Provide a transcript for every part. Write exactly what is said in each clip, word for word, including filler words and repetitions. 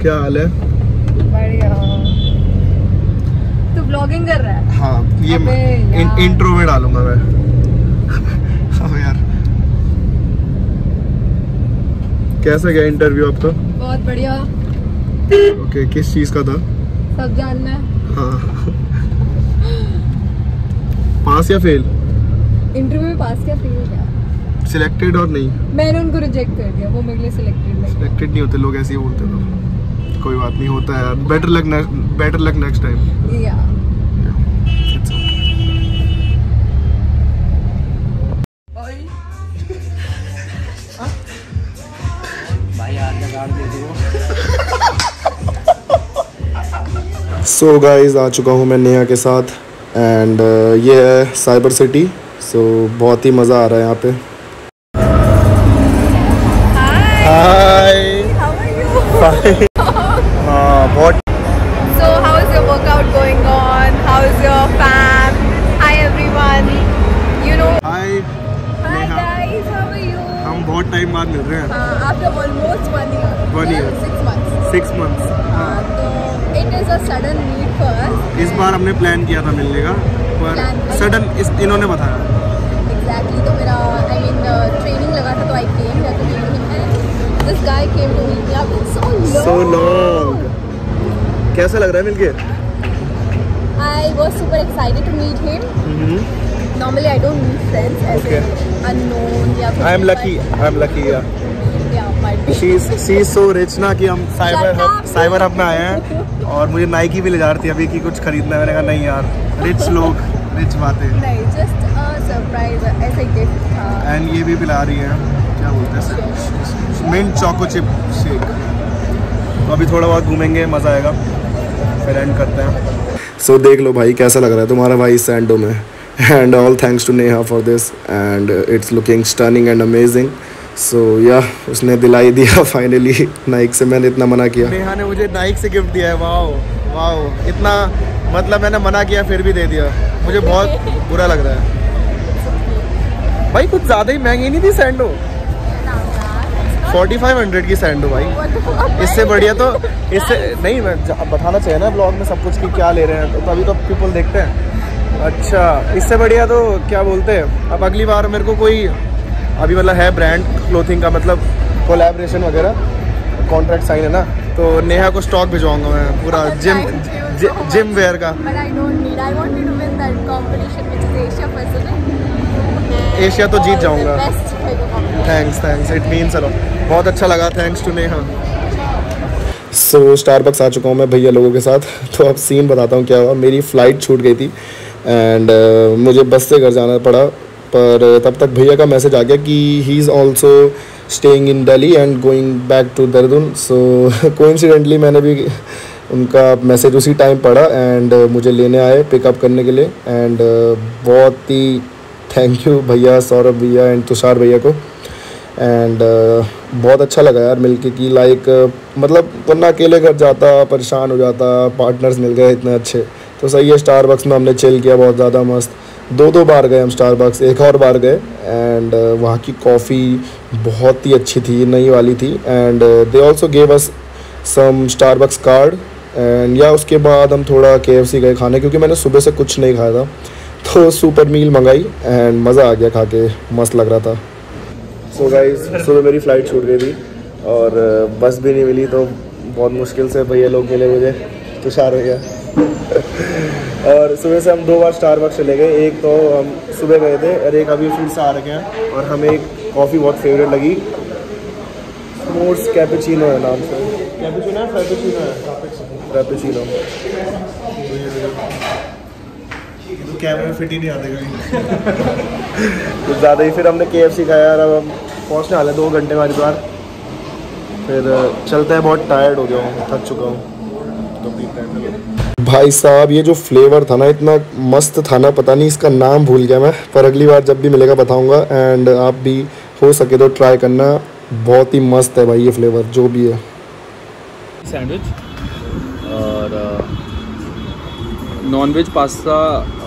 क्या हाल है? बढ़िया। तू ब्लॉगिंग कर रहा है? हाँ, ये इन, इंट्रो में डालूंगा मैं। हाँ यार, कैसा गया इंटरव्यू आपका? बहुत बढ़िया। ओके, किस चीज का था? सब जानना है। हाँ। पास या फेल? इंटरव्यू में पास क्या फेल क्या? सिलेक्टेड और नहीं? मैंने उनको रिजेक्ट कर दिया, वो मेरे लिए सिलेक्टेड नहीं। सिलेक्टेड नहीं होते लोग, ऐसे ही बोलते तो कोई बात नहीं, होता है यार। Better luck better luck next time. Yeah so guys, आ चुका हूँ मैं नेहा के साथ एंड uh, ये है साइबर सिटी। सो so, बहुत ही मज़ा आ रहा है यहाँ पे। Hi, how are you? हाँ बहुत। So how is your workout going on? How is your fam? Hi everyone. You know. Hi Hi guys, how are you? हम बहुत टाइम बाद मिल रहे हैं। हाँ, after almost one year. One year. Six months. Six months. हाँ, तो it is a sudden need for us. इस बार हमने प्लान किया था मिलने का, पर सडन इस इन्होंने बताया। Exactly. तो मेरा I mean ट्रेनिंग लगा था, तो I came here to meet him and this guy came to meet me after so long. So long. कैसा लग रहा है मिलके? I was super excited to meet him. Mm-hmm. Normally I don't meet friends as Okay. in unknown या कुछ. I am lucky. I am lucky. Yeah. Yeah, might be. She is she is so rich ना कि हम cyber Shut hub up. Cyber hub में आए हैं और मुझे नाइकी भी ले जा रही थी अभी कि कुछ खरीदना है। मैंने कहा नहीं यार, रिच लोग रिच बातें। नहीं, just a surprise, ऐसा ही गिफ्ट था। एंड ये भी पिला रही है, क्या बोलते हैं, मिंट चोको चिप शेक। तो अभी थोड़ा बहुत घूमेंगे, मज़ा आएगा, फिर एंड करते हैं। सो so, देख लो भाई कैसा लग रहा है तुम्हारा भाई सैंडो में। And all thanks to Neha for this and it's looking stunning and amazing. So yeah उसने दिलाई दिया फाइनली नाइक से। मैंने इतना मना किया, नेहा ने मुझे नाइक से गिफ्ट दिया है। वाओ वाओ, इतना मतलब मैंने मना किया फिर भी दे दिया। मुझे बहुत बुरा लग रहा है भाई, कुछ ज़्यादा ही महंगी नहीं थी सैंडो। फोर्टी फाइव हंड्रेड की सैंडो भाई, इससे बढ़िया तो इससे नहीं। मैं बताना चाहिए ना ब्लॉग में सब कुछ कि क्या ले रहे हैं, तो तभी तो पीपल देखते हैं। अच्छा, इससे बढ़िया तो क्या बोलते हैं, अब अगली बार मेरे को कोई अभी मतलब है ब्रांड क्लोथिंग का, मतलब कोलैबोरेशन वगैरह कॉन्ट्रैक्ट साइन है ना, तो नेहा को स्टॉक भिजवाऊंगा मैं पूरा जिम जिम वेयर का। एशिया तो जीत जाऊंगा। Thanks thanks, it means a lot. बहुत अच्छा लगा, thanks to Neha. So Starbucks आ चुका हूँ मैं भैया लोगों के साथ। तो अब सीन बताता हूँ क्या हुआ। मेरी फ़्लाइट छूट गई थी एंड uh, मुझे बस से घर जाना पड़ा, पर तब तक भैया का मैसेज आ गया कि he is also staying in Delhi and going back to Dehradun. So coincidentally मैंने भी उनका मैसेज उसी टाइम पढ़ा एंड uh, मुझे लेने आए पिकअप करने के लिए। एंड uh, बहुत ही थैंक यू भैया, सौरभ भैया एंड तुषार भैया को। एंड uh, बहुत अच्छा लगा यार मिलके कि लाइक uh, मतलब वरना अकेले घर जाता परेशान हो जाता, पार्टनर्स मिल गए इतने अच्छे। तो सही है, स्टारबक्स में हमने चिल किया बहुत ज़्यादा मस्त। दो दो बार गए हम स्टारबक्स, एक और बार गए एंड uh, वहाँ की कॉफ़ी बहुत ही अच्छी थी, नई वाली थी। And they also gave us some Starbucks card. And yeah उसके बाद हम थोड़ा के एफ सी गए खाने, क्योंकि मैंने सुबह से कुछ नहीं खाया था, तो सुपर मील मंगाई एंड मज़ा आ गया खा के, मस्त लग रहा था। सो गाइस, सुबह मेरी फ़्लाइट छूट गई थी और बस भी नहीं मिली, तो बहुत मुश्किल से भैया लोग मिले मुझे, तुषार भैया। और सुबह से हम दो बार स्टारबक्स चले गए। एक तो हम सुबह गए थे और एक अभी फिर से आ रखे हैं। और हमें एक कॉफ़ी बहुत फेवरेट लगी, मोर्स कैपेचिनो है नाम से। कैपेचिनो है, फ्रैपेचिनो है, फ्रैपेचिनो। तो कैमरे में फिट ही नहीं आते कभी। कुछ ज़्यादा ही। फिर हमने के एफ सी खाया। अब हम पहुँचने वाले दो घंटे में हरिद्वार। फिर चलते हैं, बहुत टायर्ड हो गया हूँ, थक चुका हूँ। तो भाई साहब, ये जो फ्लेवर था ना इतना मस्त था ना, पता नहीं इसका नाम भूल गया मैं, पर अगली बार जब भी मिलेगा बताऊँगा। एंड आप भी हो सके तो ट्राई करना, बहुत ही मस्त है भाई ये फ्लेवर जो भी है। सैंडविच और non veg pasta.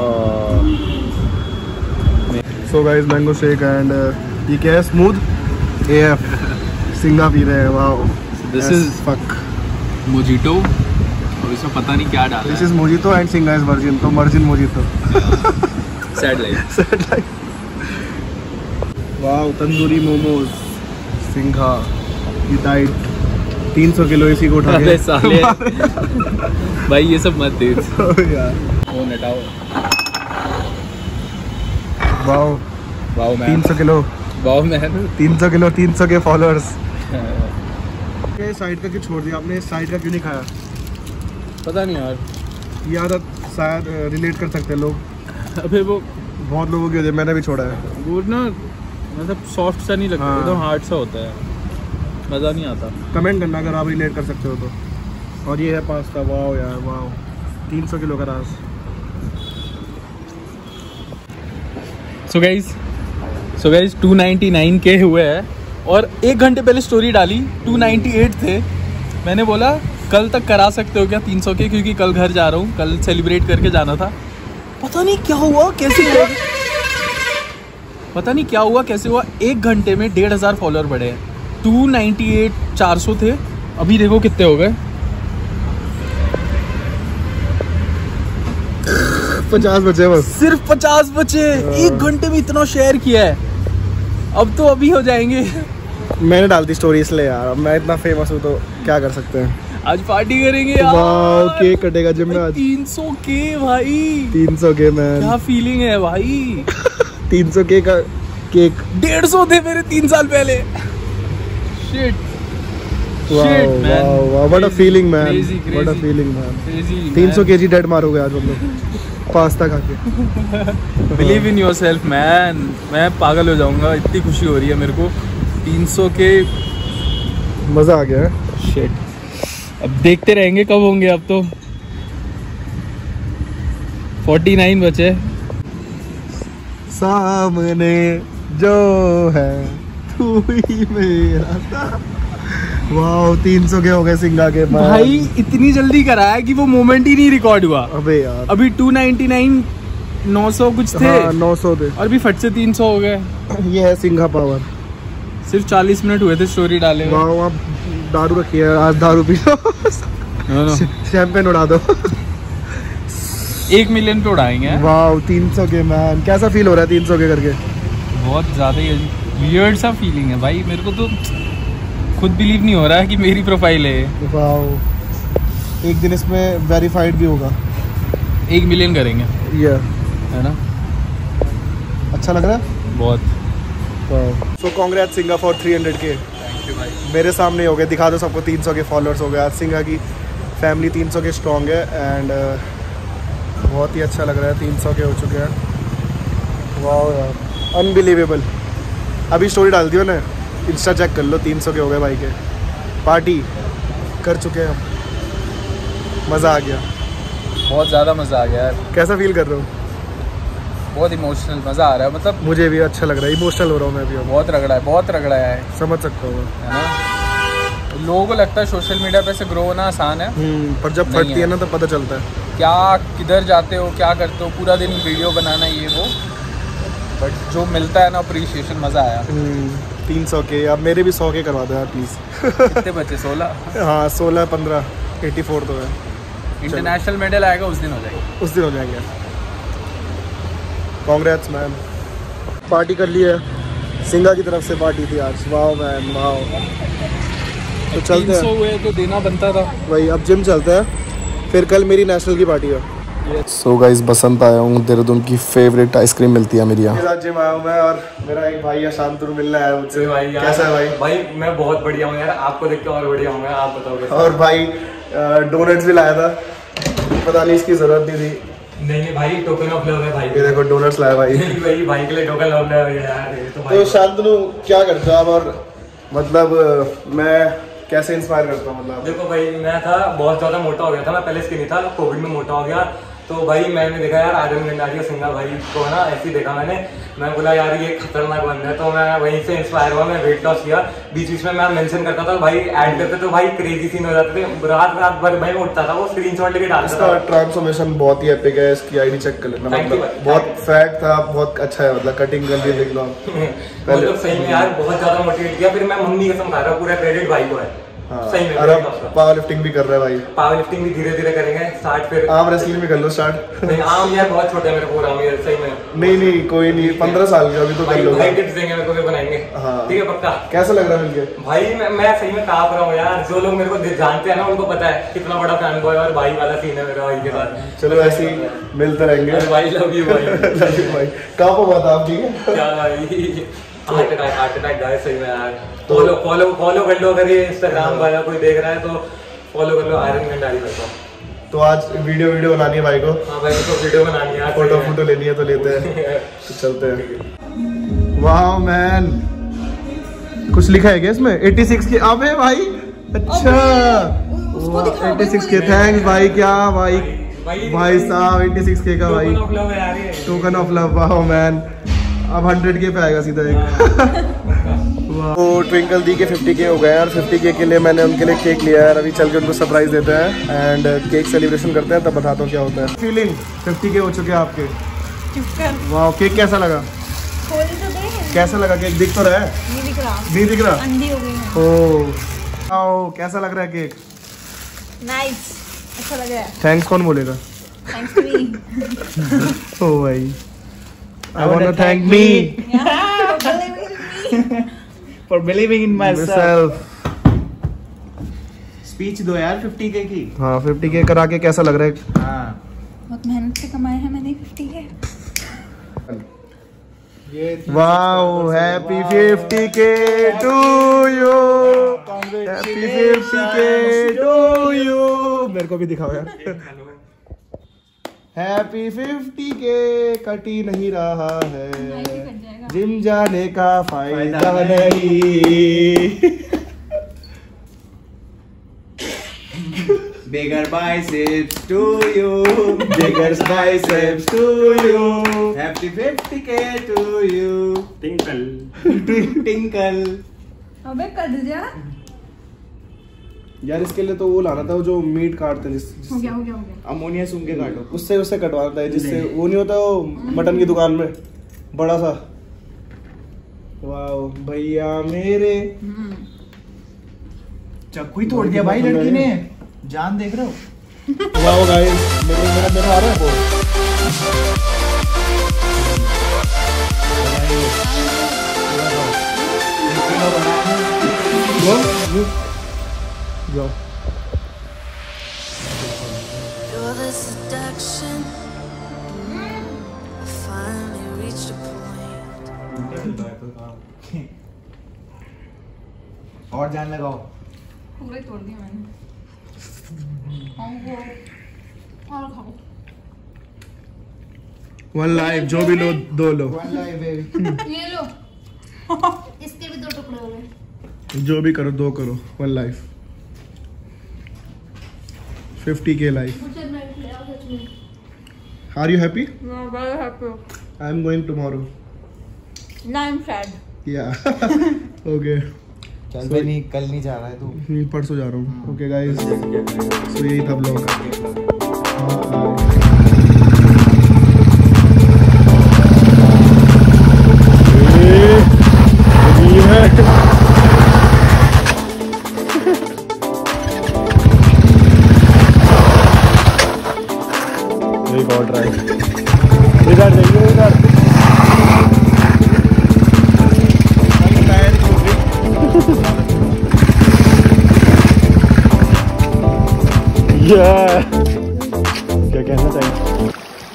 So guys, mango shake and ये क्या है, स्मूथ ए एफ सिंगा पी रहे हैं। Wow, this is fuck. Mojito और इसमें पता नहीं क्या डाला this is mojito and Singha is virgin, तो virgin mojito. Sad life. Sad life. Wow, tandoori momos, Singha की डाइट तीन सौ किलो इसी को उठा के। साले भाई ये सब मत दे यार। फोन हटाओ। वाओ वाओ तीन मैन, सौ किलो, वाओ मैन। तीन सौ किलो, तीन सौ के फॉलोअर्स। ये साइड का क्यों छोड़ दिया आपने? इस साइड का क्यों नहीं खाया? पता नहीं यार, ये आदत शायद रिलेट कर सकते हैं लोग। अबे वो बहुत लोगों की होती है, मैंने भी छोड़ा है। वो ना मतलब सॉफ्ट सा नहीं लगता, हाँ। एकदम हार्ड सा होता है, मज़ा नहीं आता। कमेंट करना अगर आप रिलेट कर सकते हो तो। और ये है पास्ता। वाओ यार वाओ, तीन सौ किलो का रास। So guys so guys two ninety nine के हुए हैं और एक घंटे पहले स्टोरी डाली टू नाइन्टी एट थे। मैंने बोला कल तक करा सकते हो क्या तीन सौ के, क्योंकि कल घर जा रहा हूँ, कल सेलिब्रेट करके जाना था। पता नहीं क्या हुआ, कैसे हुआ, पता नहीं क्या हुआ कैसे हुआ, एक घंटे में डेढ़ हज़ार फॉलोअर बढ़े हैं। टू नाइन्टी एट चार सौ थे, अभी देखो कितने हो गए, पचास बचे बस, सिर्फ पचास बचे। एक घंटे में इतना शेयर किया है, अब तो अभी हो जाएंगे। मैंने डाल दी स्टोरी इसलिए यार, अब मैं इतना फेमस हूँ तो क्या कर सकते हैं। आज पार्टी करेंगे यार। वाओ, केक कटेगा जिम में आज। तीन सौ के भाई, तीन सौ के मैन, क्या फीलिंग है भाई। तीन सौ के का केक। डेढ़ सौ थे मेरे तीन साल पहले। Shit shit man, wow, what a feeling man, what a feeling man. तीन सौ केजी डेड मारोगे आज हम लोग पास्ता खा के। बिलीव इन योरसेल्फ मैन, मैं पागल हो जाऊंगा, इतनी खुशी हो रही है मेरे को। तीन सौ के मजा आ गया है। शिट, अब देखते रहेंगे कब होंगे। अब तो फोर्टी नाइन बचे। सामने जो है तू ही मेरा। वाओ, तीन सौ के हो गए सिंगा के man। भाई इतनी जल्दी कराया कि वो मोमेंट ही नहीं रिकॉर्ड हुआ। अबे यार, अभी टू नाइन्टी नाइन नौ सौ कुछ थे। हाँ, नौ सौ थे और भी फट से तीन सौ हो गए। ये है सिंघा पावर। सिर्फ चालीस मिनट हुए थे स्टोरी डाले हुए। वाओ, आप दारू रखी है आज, दारू पी लो। No, no. शैंपेन उड़ा दो। एक मिलियन पे उड़ाएंगे। वाओ, तीन सौ के मैन, कैसा फील हो रहा है तीन सौ के करके? बहुत ज़्यादा ही वियर्ड सा फीलिंग है भाई, मेरे को तो खुद बिलीव नहीं हो रहा है कि मेरी प्रोफाइल है। वाओ, एक दिन इसमें वेरीफाइड भी होगा। एक मिलियन करेंगे ये है ना, अच्छा लग रहा है बहुत। So congrats Singha for three hundred के। थैंक यू भाई। मेरे सामने हो गए, दिखा दो सबको, तीन सौ के फॉलोअर्स हो गए आज। सिंगा की फैमिली तीन सौ के स्ट्रॉन्ग है एंड uh, बहुत ही अच्छा लग रहा है, तीन सौ के हो चुके हैं। वाओ यार, अनबिलीवेबल। अभी स्टोरी डाल दियो ना, इंस्टा चेक कर लो, तीन सौ के हो गए भाई के। पार्टी कर चुके हैं हम, मज़ा आ गया, बहुत ज़्यादा मज़ा आ गया यार। कैसा फील कर रहे हो? बहुत इमोशनल मज़ा आ रहा है, मतलब मुझे भी अच्छा लग रहा है, इमोशनल हो रहा हूँ मैं भी अब। बहुत रगड़ा है, बहुत रगड़ा है, समझ सकता हूँ है ना। लोगों को लगता है सोशल मीडिया पे से ग्रो होना आसान है, हम्म, पर जब नहीं फटती है ना तब पता चलता है क्या किधर जाते हो, क्या करते हो, पूरा दिन वीडियो बनाना ये वो, बट जो मिलता है ना अप्रिशिएशन, मज़ा आया। तीन सौ के, अब मेरे भी सौ के करवा दो यार प्लीज़। कितने बचे? सोलह। हाँ, सोलह पंद्रह एटी फोर तो है। इंटरनेशनल मेडल आएगा उस दिन हो जाएगा, उस दिन हो जाएंगे। कांग्रेट्स मैन, पार्टी कर ली है, सिंगा की तरफ से पार्टी थी आज। Wow man, wow. तो चलते तीन सौ हैं, हुए तो देना बनता था वही, अब जिम चलते हैं, फिर कल मेरी नेशनल की पार्टी है। सो गाइस, बसंत आया हूँ, देहरादून की फेवरेट आइसक्रीम मिलती है मेरी यहाँ। जिम आया हूँ मैं, और मेरा एक भाई है शांतनु, मिलने आया मुझसे। भाई कैसा है भाई? भाई मैं बहुत बढ़िया हूँ यार, आपको देख के और बढ़िया हूँ मैं, आप बताओ कैसा? और भाई डोनट्स भी लाया था, पता नहीं इसकी जरूरत नहीं थी। नहीं नहीं भाई, टोकन ऑफ लव है भाई। ये देखो डोनट्स लाया भाई। नहीं भाई, भाई के लिए टोकन ऑफ लव है यार, ये तो भाई। तो शांतनु क्या करते हो आप, और मतलब मैं कैसे इंस्पायर करता हूँ? मतलब देखो भाई, मैं था बहुत ज्यादा मोटा हो गया था, मैं पहले स्किनी था, कोविड में मोटा हो गया, तो भाई मैंने देखा यार आर्यन गंडारी और सिंघा भाई को ना ऐसे ही देखा मैंने, मैं बोला यार ये खतरनाक बंदा है, तो मैं वहीं से इंस्पायर हुआ, मैं वेट लॉस किया। बीच बीच में मैं मेंशन करता था भाई, ऐड करते तो भाई क्रेजी सीन हो जाते थे, रात रात भर भाई उठता था, वो स्क्रीनशॉट लेके डालता इसका था। ट्रांसफॉर्मेशन बहुत ही एपिक है, इसकी आईडी चेक कर लेना, Thank you, मतलब भाई। बहुत फैट था, बहुत अच्छा है, मतलब कटिंग कर दी देख लो। मतलब सही में यार बहुत ज्यादा मोटिवेट किया, फिर मैं मम्मी कसम खा रहा हूँ, पूरा क्रेडिट भाई को है। हाँ, सही में और अब पावर लिफ्टिंग भी कर रहा है भाई। पावर लिफ्टिंग भी धीरे धीरे करेंगे स्टार्ट, फिर आर्म रेसलिंग भी कर लो स्टार्ट। नहीं आर्म यार बहुत छोटे मेरे पूरा आर्म यार सही में। नहीं नहीं कोई नहीं, पंद्रह साल का अभी तो कर लो भाई टिप्स देंगे मेरे को, फिर बनाएंगे। हाँ ठीक है पक्का। कैसा लग रहा है मिलके भाई मैं मैं सही में कांप रहा हूँ यार, जो लोग मेरे को जानते हैं ना उनको पता है कितना बड़ा फैन बॉय और भाई वाला सीन है मेरा भाई के साथ। चलो ऐसे ही मिलते रहेंगे भाई लव यू भाई। लव यू भाई। कहाँ पर हुआ था आप? ठीक है क्या भाई heart attack heart attack guys सही में यार। फॉलो फॉलो फॉलो कर लो, अगर ये इंस्टाग्राम वाला कोई देख रहा है तो फॉलो कर लो आयरन भंडारी भाई को। तो आज वीडियो वीडियो बनानी है भाई को। हाँ भाई तो वीडियो बनानी है, फोटो फोटो लेनी है तो लेते हैं। तो चलते हैं। वाह मैन, कुछ लिखा है क्या इसमें? छियासी के। अबे भाई अच्छा छियासी के, थैंक्स भाई। क्या भाई भाई साहब छियासी के का भाई टोकन ऑफ लव। वाह मैन, अब हंड्रेड के पे आएगा सीधा एक। तो ट्विंकल दी के फिफ्टी के हो गए हैं और फिफ्टी के के लिए मैंने उनके लिए केक लिया है। अभी चल के उनको सरप्राइज देते हैं एंड केक सेलिब्रेशन करते हैं, तब बताता हूँ क्या होता है। फीलिंग फिफ्टी के हो चुके हैं आपके। वाह केक कैसा लगा? कैसा लगा केक? दिख तो रहा है? नहीं दिख रहा। नहीं दिख रहा? अंधी हो गई है। ओह आओ, कैसा लग रहा है केक? नाइस, अच्छा लग रहा है। थैंक्स कौन बोलेगा? Thanks to me. ओ भाई I want to thank me for believing in myself. Speech दो यार फिफ्टी के की। हाँ फिफ्टी के करा के कैसा लग रहा है? हाँ बहुत मेहनत से कमाए हैं मैंने fifty K. Wow happy fifty K to you, happy fifty K to you. मेरे को भी दिखाओ यार। हैप्पी फिफ्टी के कटी नहीं रहा है, जिम जाने का फायदा नहीं। Bigger biceps to you, Bigger biceps to you, happy fifty K to you, tinkle tinkle। अबे कर जा। यार इसके लिए तो वो लाना था, वो जो मीट काटते हैं जिस, जिस हो गया हो गया हो गया। अमोनिया सूंघ के काटो। उससे उससे कटवाना था, जिससे वो नहीं होता वो मटन की दुकान में बड़ा सा। वाओ भैया मेरे, चाकू ही तोड़ दिया भाई लड़की ने, जान देख रहे हो। वाओ गाइस मेरे मेरा मेरा आ रहा है वो। जाओ You're the seduction. I finally reached a point. और जान लगाओ। पूरे तोड़ दिए मैंने। खाओ वो और खाओ। वन लाइफ, जो भी लो दो लो, ये लो। इसके भी दो टुकड़े हो गए। जो भी करो दो करो, one life fifty K life. Are you happy? I'm very happy. I am going tomorrow. Now I'm sad. या ओके चल भाई नहीं, कल नहीं जा रहा है तू। परसों जा रहा हूँ। ओके गाइस सो यही था ब्लॉग। एक और ट्राई इधर देखिए इधर। क्या कहना चाहिए?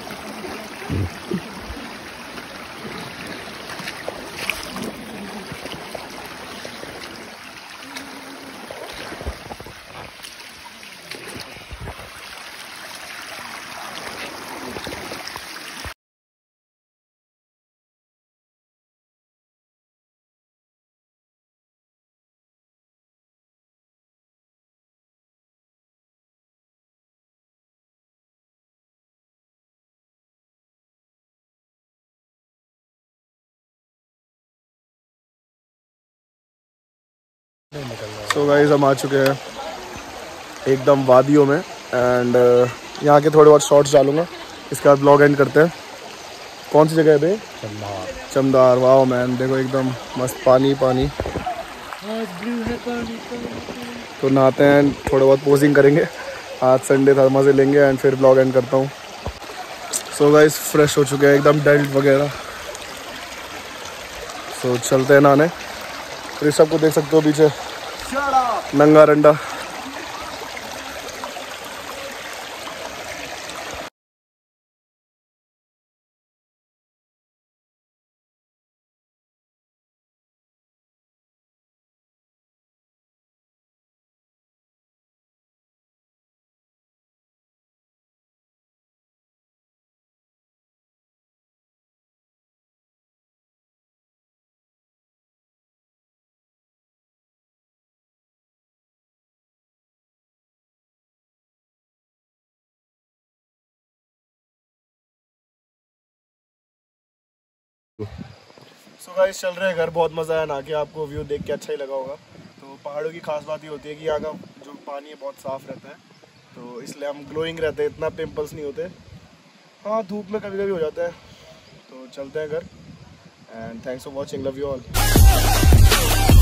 सो गाइस हम आ चुके हैं एकदम वादियों में एंड uh, यहाँ के थोड़े बहुत शॉर्ट्स डालूंगा, इसके बाद ब्लॉग एंड करते हैं। कौन सी जगह है बे? चमदार। चमदार वाओ मैन, देखो एकदम मस्त पानी पानी। तो नहाते हैं, थोड़ा बहुत पोजिंग करेंगे, आज संडे था मज़े लेंगे एंड फिर ब्लॉग एंड करता हूँ। सो गाइस फ्रेश हो चुके हैं एकदम, बेल्ट वगैरह। सो so, चलते हैं नहाने। ऋषभ को देख सकते हो पीछे नंगा रंडा। सो गाइस चल रहे हैं घर, बहुत मज़ा आया नहा के, आपको व्यू देख के अच्छा ही लगा होगा। तो पहाड़ों की खास बात ये होती है कि यहाँ का जो पानी है बहुत साफ़ रहता है, तो इसलिए हम ग्लोइंग रहते हैं, इतना पिंपल्स नहीं होते। हाँ धूप में कभी कभी हो जाता है। तो चलते हैं घर and thanks for watching, love you all.